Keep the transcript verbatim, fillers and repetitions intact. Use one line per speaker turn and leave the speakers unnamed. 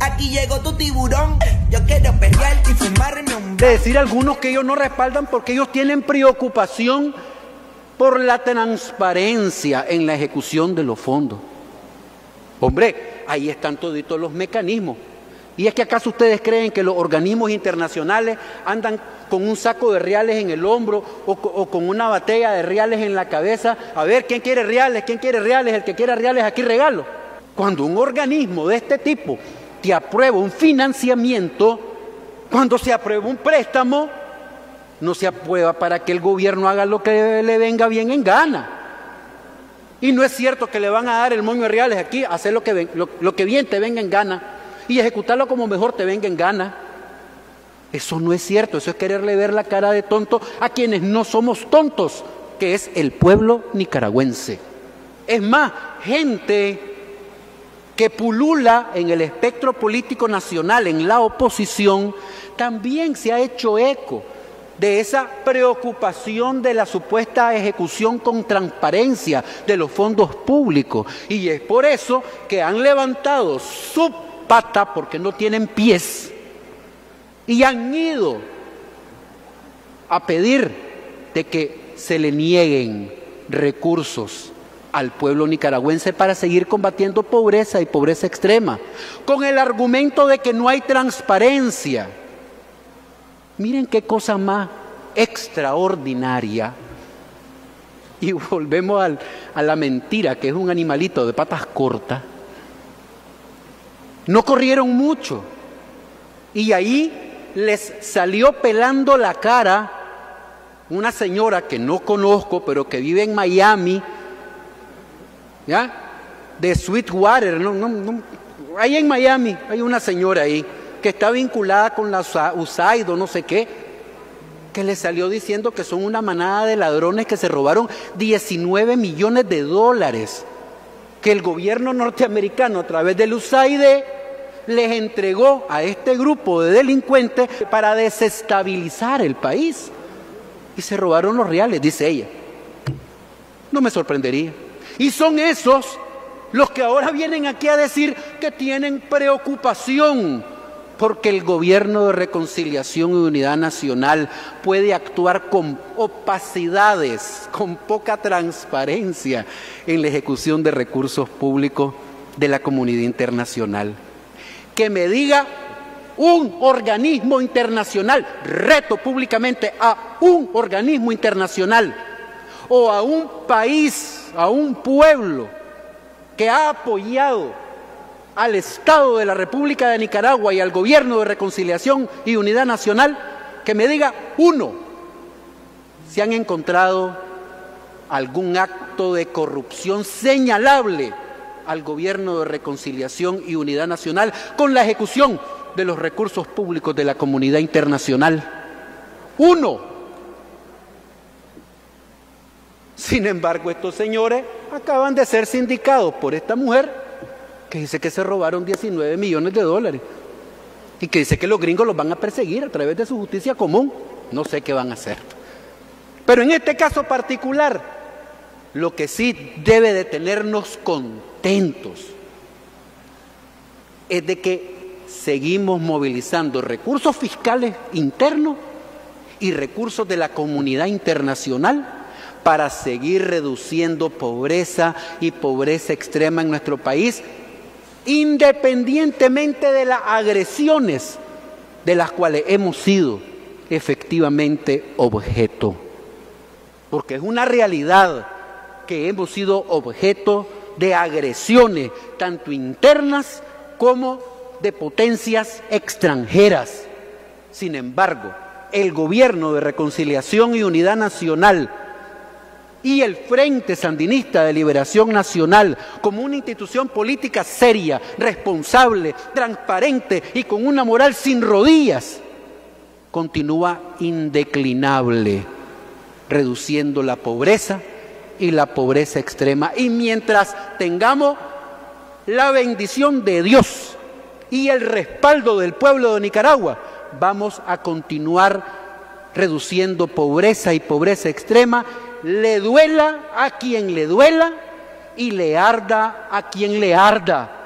Aquí llegó tu tiburón, yo quiero pelear y fumarme un...
De decir algunos que ellos no respaldan porque ellos tienen preocupación por la transparencia en la ejecución de los fondos. Hombre, ahí están toditos los mecanismos. ¿Y es que acaso ustedes creen que los organismos internacionales andan con un saco de reales en el hombro o, o con una botella de reales en la cabeza? A ver, ¿quién quiere reales? ¿Quién quiere reales? El que quiera reales, aquí regalo. Cuando un organismo de este tipo te aprueba un financiamiento, cuando se aprueba un préstamo, no se aprueba para que el gobierno haga lo que le venga bien en gana. Y no es cierto que le van a dar el moño de reales aquí, hacer lo que, ven, lo, lo que bien te venga en gana y ejecutarlo como mejor te venga en gana. Eso no es cierto, eso es quererle ver la cara de tonto a quienes no somos tontos, que es el pueblo nicaragüense. Es más, gente que pulula en el espectro político nacional, en la oposición, también se ha hecho eco de esa preocupación de la supuesta ejecución con transparencia de los fondos públicos. Y es por eso que han levantado su pata, porque no tienen pies, y han ido a pedir de que se le nieguen recursos al pueblo nicaragüense para seguir combatiendo pobreza y pobreza extrema, con el argumento de que no hay transparencia. Miren qué cosa más extraordinaria. Y volvemos al, a la mentira, que es un animalito de patas cortas. No corrieron mucho y ahí les salió pelando la cara una señora que no conozco, pero que vive en Miami, ¿ya? De Sweetwater, no, no, no. Ahí en Miami hay una señora ahí que está vinculada con la U S A I D o no sé qué, que le salió diciendo que son una manada de ladrones que se robaron diecinueve millones de dólares, que el gobierno norteamericano a través del U S A I D les entregó a este grupo de delincuentes para desestabilizar el país. Y se robaron los reales, dice ella. No me sorprendería. Y son esos los que ahora vienen aquí a decir que tienen preocupación porque el gobierno de reconciliación y unidad nacional puede actuar con opacidades, con poca transparencia en la ejecución de recursos públicos de la comunidad internacional. Que me diga un organismo internacional, reto públicamente a un organismo internacional o a un país, a un pueblo que ha apoyado al Estado de la República de Nicaragua y al Gobierno de Reconciliación y Unidad Nacional, que me diga uno, si han encontrado algún acto de corrupción señalable al Gobierno de Reconciliación y Unidad Nacional con la ejecución de los recursos públicos de la comunidad internacional. Uno. Sin embargo, estos señores acaban de ser sindicados por esta mujer que dice que se robaron diecinueve millones de dólares y que dice que los gringos los van a perseguir a través de su justicia común. No sé qué van a hacer. Pero en este caso particular, lo que sí debe de tenernos contentos es de que seguimos movilizando recursos fiscales internos y recursos de la comunidad internacional para seguir reduciendo pobreza y pobreza extrema en nuestro país, independientemente de las agresiones de las cuales hemos sido efectivamente objeto. Porque es una realidad que hemos sido objeto de agresiones, tanto internas como de potencias extranjeras. Sin embargo, el Gobierno de Reconciliación y Unidad Nacional y el Frente Sandinista de Liberación Nacional, como una institución política seria, responsable, transparente y con una moral sin rodillas, continúa indeclinable, reduciendo la pobreza y la pobreza extrema. Y mientras tengamos la bendición de Dios y el respaldo del pueblo de Nicaragua, vamos a continuar reduciendo pobreza y pobreza extrema, le duela a quien le duela y le arda a quien le arda.